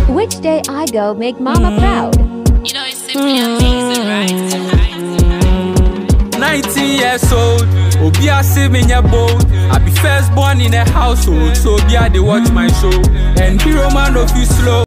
Which day I go make mama proud. You know it's simply amazing, right? 19 years old, Obia Siminya bold. I be first born in a household, so Obia they watch my show. And hero man of you slow.